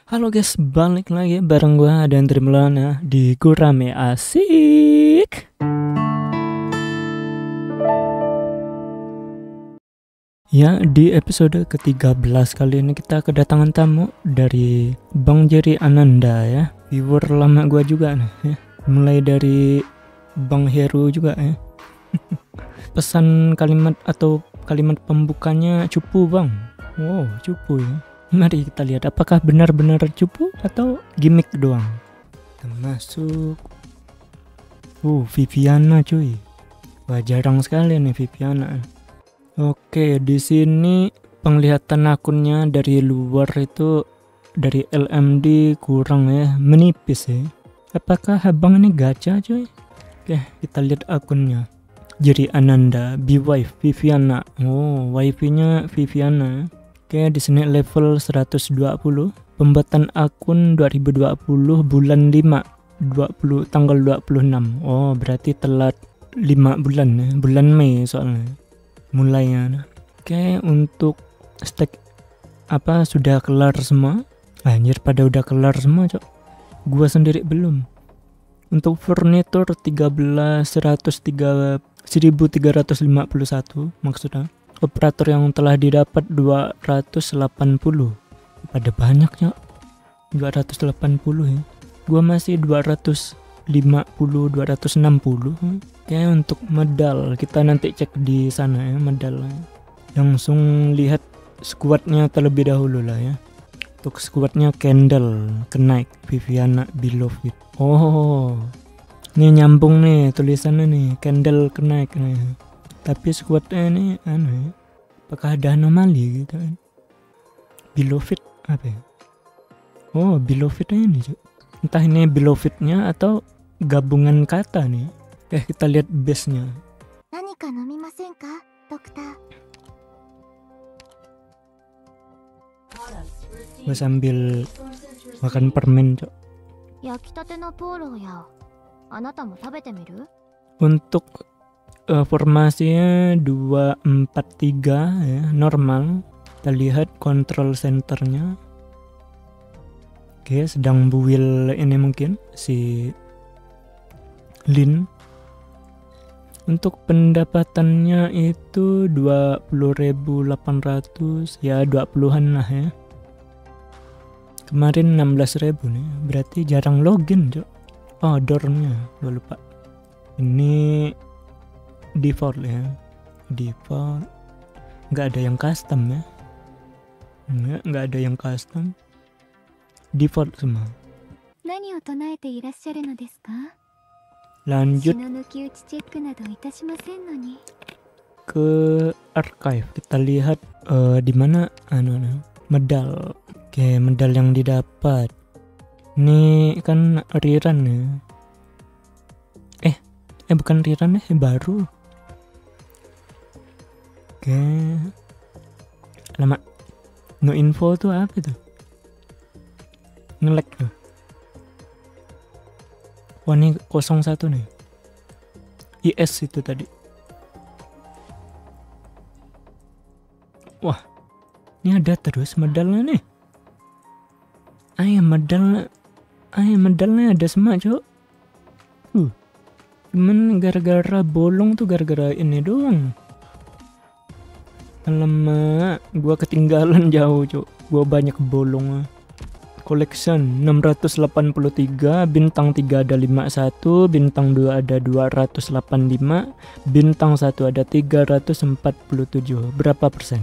Halo guys, balik lagi bareng gua dan Trimulana di Gurame Asik. Ya, di episode ke-13 kali ini kita kedatangan tamu dari Bang Jerry Ananda ya. Viewer lama gua juga nih ya. Mulai dari Bang Heru juga ya. Pesan kalimat atau kalimat pembukanya cupu bang. Wow, cupu ya. Mari kita lihat apakah benar-benar cupu atau gimmick doang. Kita masuk. Viviana cuy. Wah, jarang sekali nih Viviana. Oke, di sini penglihatan akunnya dari luar itu dari LMD kurang ya, menipis ya. Apakah abang ini gacha cuy? Oke, kita lihat akunnya. Jerry Ananda, B-Wife Viviana. Oh, wifi-nya Viviana. Oke, di sini level 120. Pembuatan akun 2020 bulan 5 tanggal 26. Oh, berarti telat 5 bulan ya. Bulan Mei soalnya mulainya. Oke, untuk stack apa sudah kelar semua? Anjir, pada udah kelar semua, Cok. Gua sendiri belum. Untuk furnitur 1351 maksudnya. Operator yang telah didapat 280. Pada banyak ya 280 ya. Gua masih 260 Oke, untuk medal kita nanti cek di sana ya medalnya. Langsung lihat squadnya terlebih dahulu lah ya. Untuk squadnya Kendall kenaik, Viviana Beloved. Oh, ini nyambung nih tulisannya nih, Kendall kenaik nih. Tapi squadnya ini ya, apakah ada anomali gitu kan? Beloved apa ya? Oh, Beloved ini cuy. Entah ini Belovednya atau gabungan kata nih. Oke, kita lihat base-nya. Gue sambil makan permen cok. Untuk formasinya 243 ya, normal. Kita lihat control centernya. Oke, sedang build ini mungkin si Lin. Untuk pendapatannya itu 20.800 ya, 20-an lah ya. Kemarin 16.000 nih, berarti jarang login cok. Oh, dormnya gue lupa. Ini default ya, default. Nggak ada yang custom ya, nggak ada yang custom, default semua. Lanjut ke archive, kita lihat di mana medal. Oke, medal yang didapat ini kan rerun ya. Bukan rerun ya, baru. Oke, lama no info tuh apa tuh? Nge-lag tuh. Wah, ini 01 nih. IS itu tadi. Wah, ini ada terus medalnya nih. Medalnya ada semua cok. Cuman gara-gara bolong tuh, gara-gara ini doang. Alamak, gua ketinggalan jauh cok. Gua banyak bolong. Collection 683, bintang 3 ada 51, bintang 2 ada 285, bintang 1 ada 347. Berapa persen?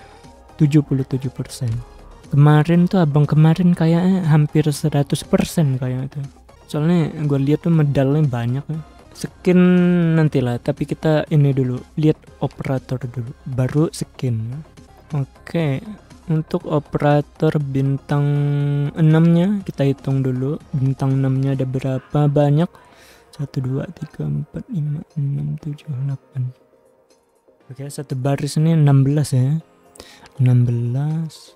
77%. Kemarin tuh abang kemarin kayaknya hampir 100% kayak itu. Soalnya gue lihat tuh medalnya banyak ya. Skin nantilah, tapi kita ini dulu lihat operator dulu, baru skin. Oke, untuk operator bintang 6-nya kita hitung dulu. Bintang 6-nya ada berapa banyak? 1, 2, 3, 4, 5, 6, 7, 8. Oke, satu baris ini 16 ya. 16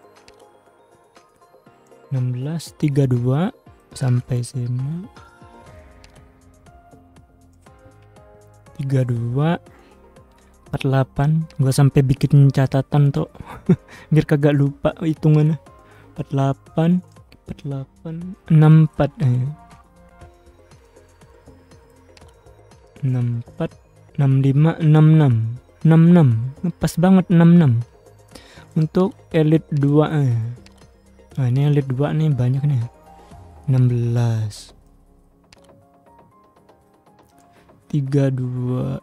32 sampai sini 32 48. Gua sampai bikin catatan tuh biar kagak lupa hitungannya. 48 48 64 64 65 66 66 pas banget 66 untuk elite 2 Nah ini elite 2 nih banyak nih 16 32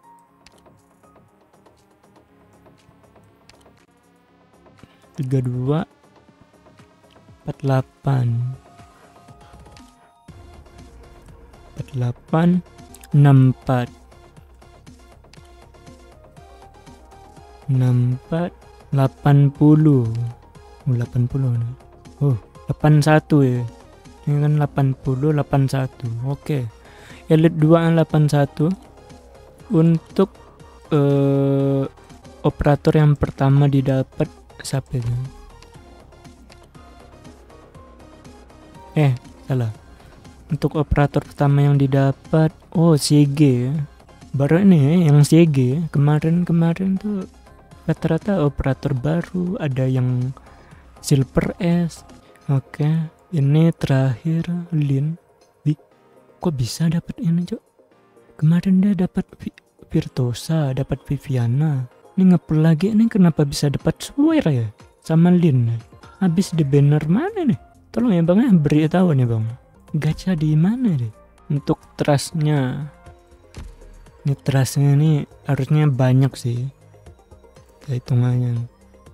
32 48 48 64 64 80 80 nih. 81 ya. Ini kan 80 81. Oke. Elite 2 81 untuk operator yang pertama didapat siapa itu? Salah. Untuk operator pertama yang didapat CG ya. Baru ini yang CG. Kemarin tuh rata-rata operator baru, ada yang Silver S. Oke, ini terakhir Lin. Kok bisa dapat ini, Cok? Kemarin dia dapat Virtuosa, dapat Viviana. Ini ngepel lagi nih, kenapa bisa dapat Swear ya? Sama Lin. Habis di banner mana nih? Tolong ya Bang, beritahu nih Bang. Gacha di mana deh? Untuk trustnya. Ini trustnya nih harusnya banyak sih. Hitungannya.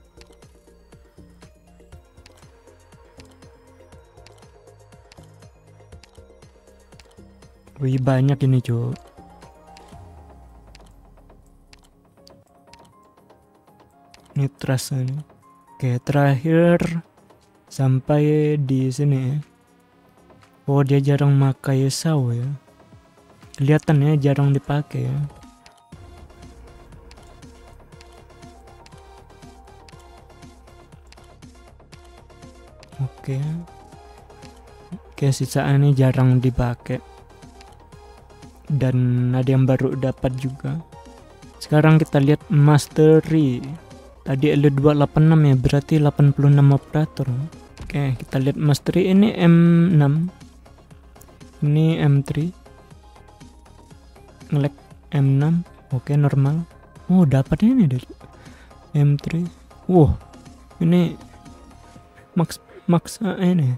Wih banyak ini Cuk. Ini trustnya nih. Oke, terakhir sampai di sini ya. Dia jarang pakai saw ya. Kelihatan ya jarang dipakai ya. Oke, sisaan ini jarang dipakai. Dan ada yang baru dapat juga. Sekarang kita lihat mastery. Tadi Elite 286 ya, berarti 86 operator. Oke, kita lihat mastery ini M6. Ini M3. Ngelek M6. Oke, normal. Dapat ini deh. M3. Ini max ini.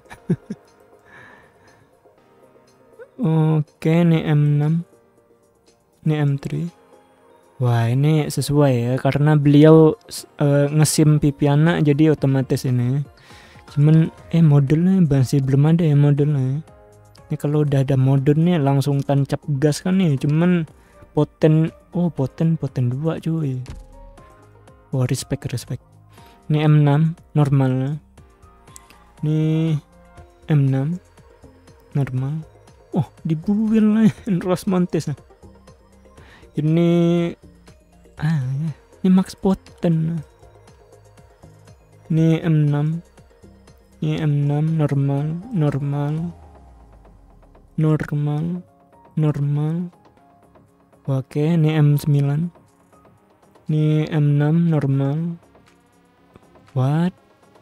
Oke, ini M6. Ini M3. Wah, ini sesuai ya karena beliau ngesim Viviana jadi otomatis ini. Cuman modelnya masih belum ada ya modelnya. Ini kalau udah ada modelnya langsung tancap gas kan nih. Cuman poten 2 cuy. Respect. Ini M6 normal. Ini M6 normal. Dibuil lah Rose Montes. Ini ini max poten. Ini M6. Ini M6 normal. Oke, ini M9. Ini M6 normal. What?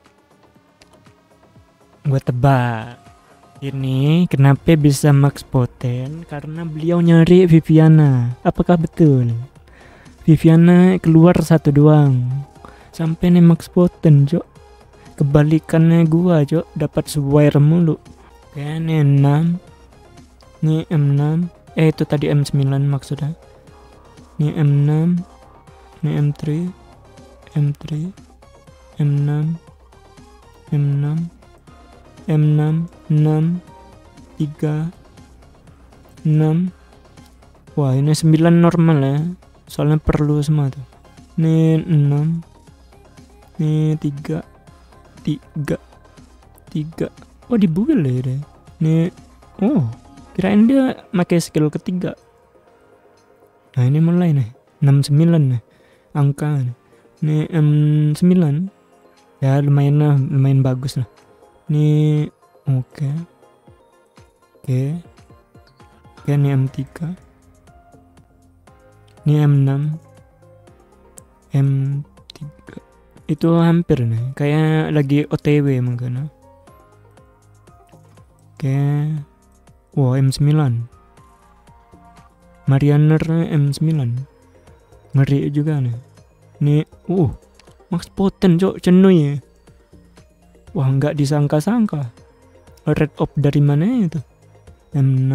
Gua tebak. Ini kenapa bisa max poten? Karena beliau nyari Viviana. Apakah betul? Viviana keluar satu doang. Sampai nih max poten, Cok. Kebalikannya gua, Cok. Dapat Swear mulu. Oke, ini 6. Ini M6. Itu tadi M9 maksudnya. Ini M6. Ini M3. M6. M6. 6 3 6. Wah, ini 9 normal ya. Soalnya perlu semua tuh. Ini 6. Ini 3. Dibuil ya deh. Ini kirain dia pakai skill ketiga. Nah, ini mulai nih. 69 nih. Angka nih. Ini M9. Ya lumayan bagus lah. Ini oke, ini M3. Ini M6. Itu hampir nih, kayak lagi OTW mungkin. Oke. Wow, M9. Mariner M9. Ngeri juga nih. Nih, max potent cok, cenuy ya. Wah, nggak disangka-sangka. Red op dari mana itu? M6.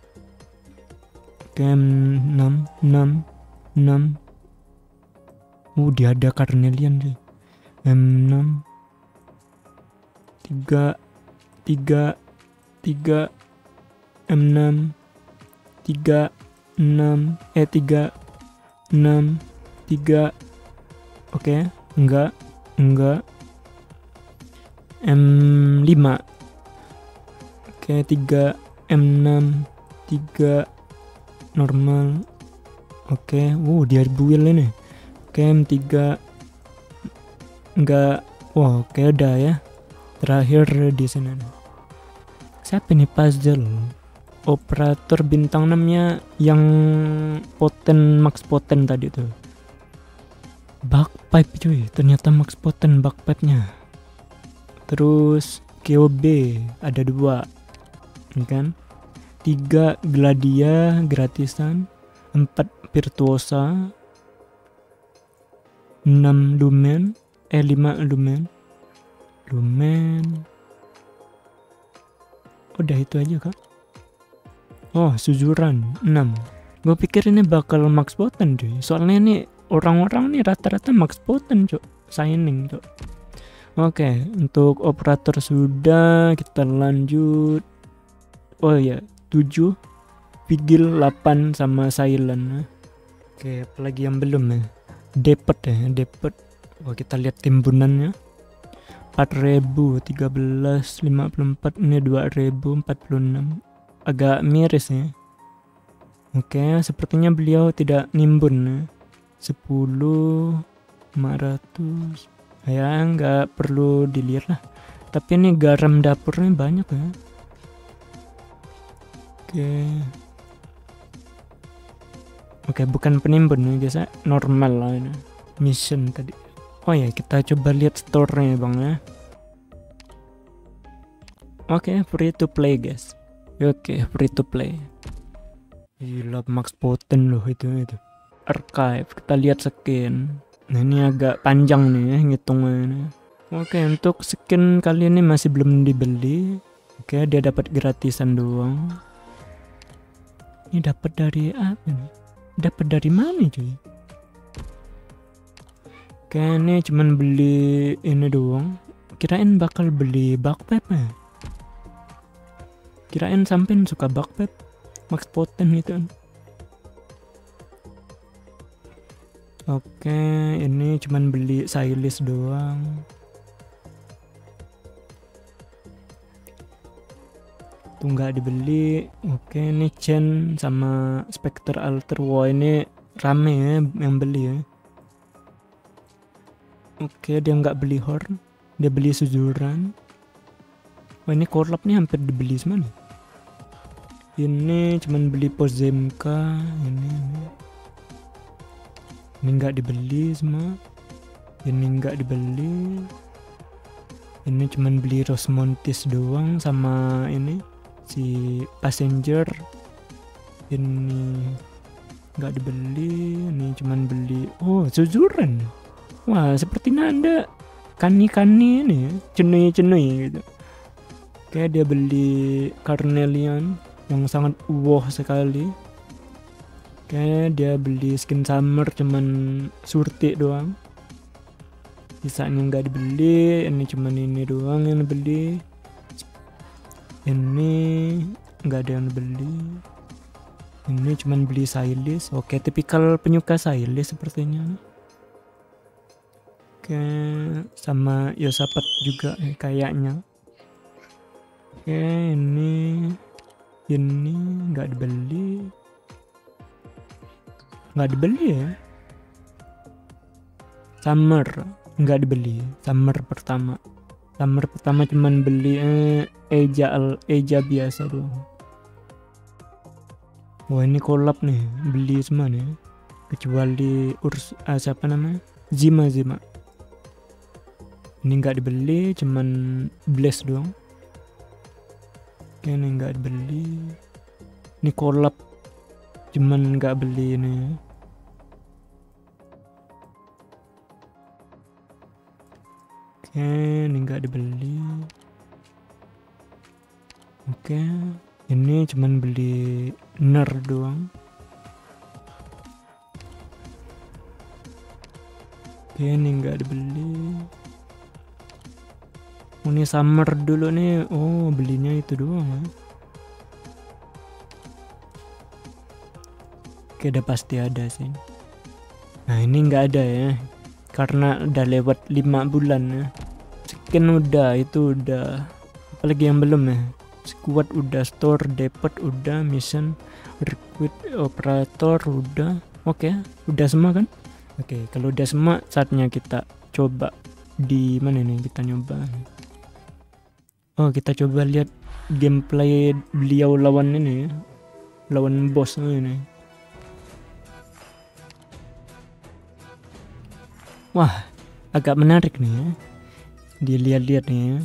Oke, M6, 6. Dia ada Carnelian sih. M6. 3 M6 3 6 Oke, enggak M5. Oke, 3 M6 3 normal. Oke, dia build ini. Oke, M3 enggak. Oke, udah ya. Terakhir di sana. Siapa nih puzzle? Operator bintang 6-nya yang max potent tadi tuh. Bagpipe cuy, ternyata max potent bagpipe-nya. Terus KOB ada 2, kan? 3 Gladia gratisan, 4 Virtuosa, 6 Lumen, 5 Lumen. Udah itu aja kak. Suzuran 6. Gue pikir ini bakal max potent cuy. Soalnya ini orang-orang nih rata-rata max potent cok. Signing cok. Oke, untuk operator sudah, kita lanjut. 7 Vigil 8 sama Silent. Oke, apalagi yang belum ya. Depot. Kita lihat timbunannya. 4.000, 13, 54, ini 2.046. Agak miris ya. Oke, sepertinya beliau tidak nimbun ya. 10, 500. Ya, nggak perlu dilihat lah. Tapi ini garam dapurnya banyak ya. Oke, bukan penimbun ya, biasa normal lah ini. Mission tadi. Kita coba lihat store-nya bang ya. Oke, free to play guys. Oke, free to play. Gila, max potent loh itu. Archive, kita lihat skin. Nah, ini agak panjang nih ya ngitungnya. Oke, untuk skin kali ini masih belum dibeli. Oke, dia dapat gratisan doang. Ini dapat dari apa nih? Dapat dari mana cuy? Oke, ini cuman beli ini doang. Kirain bakal beli bagpipe ya. Kirain sampein suka bagpipe max potent gitu kan. Oke, ini cuman beli Silas doang. Tuh nggak dibeli. Oke, ini Chen sama Spectre Alter. Wah, ini rame ya yang beli ya. Oke, dia nggak beli Horn, dia beli Suzuran. Ini collab nih hampir dibeli semua nih. Ini cuman beli Pozemka, ini nggak dibeli semua. Ini nggak dibeli. Ini cuman beli Rosmontis doang sama ini si Passenger. Ini nggak dibeli. Ini cuman beli Suzuran. Wah, sepertinya Anda kani-kani ini, cenui gitu. Kayak dia beli Carnelian yang sangat sekali. Kayak dia beli skin summer cuman surti doang. Sisanya nggak dibeli. Ini cuman ini doang yang dibeli. Ini nggak ada yang dibeli. Ini cuman beli Silas. Oke, tipikal penyuka Silas sepertinya. Oke, sama Yosafat juga kayaknya. Oke, ini nggak dibeli. Nggak dibeli ya. Summer nggak dibeli. Summer pertama cuman beli Eja biasa doang. Wah, ini collab nih, beli semua nih. Kecuali siapa namanya? Zima. Ini nggak dibeli, cuman Blaze doang. Oke, ini nggak beli. Ini collab, cuman nggak beli ini. Oke, ini nggak dibeli. Oke, ini cuman beli ner doang. Oke, ini nggak dibeli. Ini summer dulu nih. Oh, belinya itu doang ya. Oke, udah pasti ada sih. Nah, ini nggak ada ya, karena udah lewat 5 bulan ya. Skin udah, itu udah. Apalagi yang belum ya? Squad udah, store depot udah, mission, recruit operator udah. Oke, udah semua kan? Oke, kalau udah semua saatnya kita coba. Di mana nih kita nyoba? Oh, kita coba lihat gameplay beliau lawan ini ya. Lawan boss ini. Wah, agak menarik nih ya. Dilihat-lihat nih ya.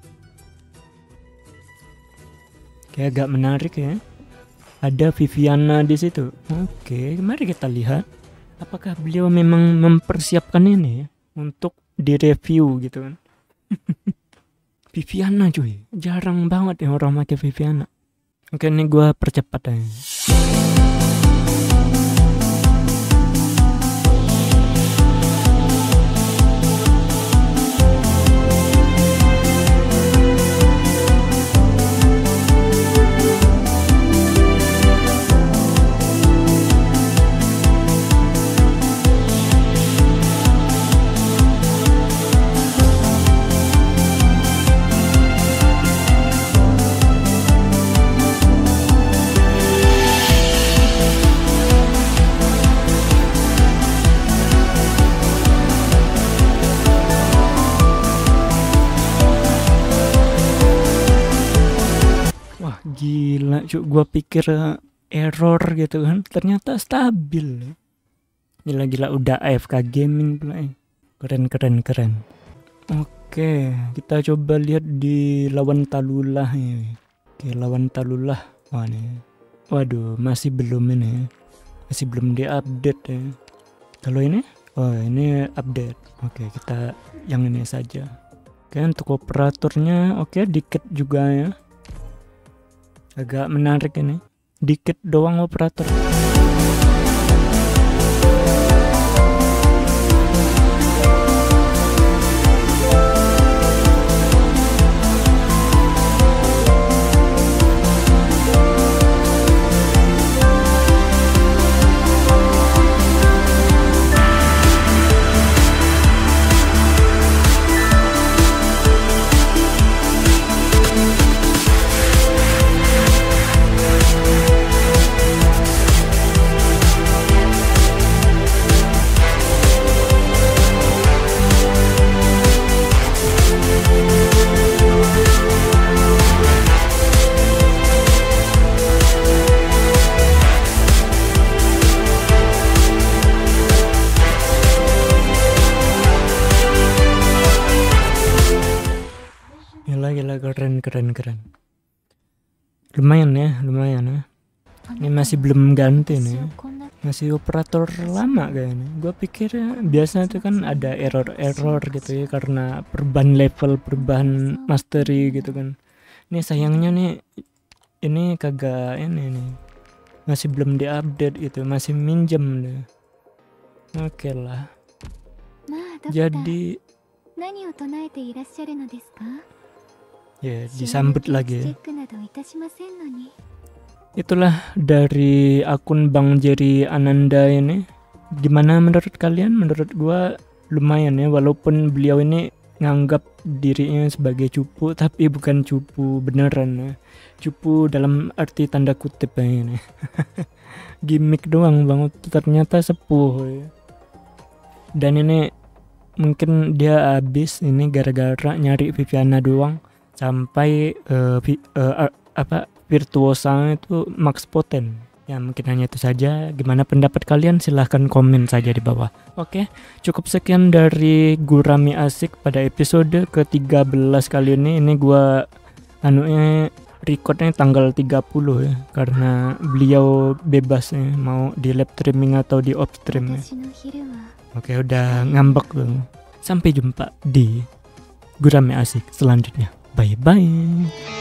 Kayak agak menarik ya. Ada Viviana di situ. Oke, mari kita lihat apakah beliau memang mempersiapkan ini ya untuk direview gitu kan. Viviana cuy, jarang banget ya orang pakai Viviana. Oke, ini gua percepat aja. Gila cuk, gua pikir error gitu kan, ternyata stabil. Gila udah AFK gaming pula. Keren. Oke, kita coba lihat di lawan Tallulah ya. Oke, lawan Tallulah. Wah nih. Waduh, masih belum ini. Masih belum diupdate ya. Kalau ini? Oh, ini update. Oke, kita yang ini saja. Oke, untuk operatornya oke, dikit juga ya. Agak menarik ini. Dikit doang operator. Keren. Lumayan ya. Ini masih belum ganti nih. Masih operator lama kayaknya. Gua pikir biasa itu kan ada error gitu ya, karena perubahan level, perubahan mastery gitu kan. Ini sayangnya nih, ini kagak ini nih. Masih belum diupdate gitu, masih minjem deh. Oke lah. Jadi ya, disambut lagi ya. Itulah dari akun Bang Jerry Ananda ini. Gimana menurut kalian? Menurut gua lumayan ya, walaupun beliau ini nganggap dirinya sebagai cupu, tapi bukan cupu beneran ya. Cupu dalam arti tanda kutip ya ini. Gimik doang banget, ternyata sepuh ya. Dan ini mungkin dia habis ini gara-gara nyari Viviana doang. Sampai virtuosa itu max poten. Ya mungkin hanya itu saja. Gimana pendapat kalian? Silahkan komen saja di bawah. Oke, cukup sekian dari Gurami Asik pada episode ke-13 kali ini. Ini gua recordnya tanggal 30 ya, karena beliau bebas ya, mau di live streaming atau di off stream ya. Oke, udah ngambek tuh. Sampai jumpa di Gurame Asik selanjutnya. Bye bye.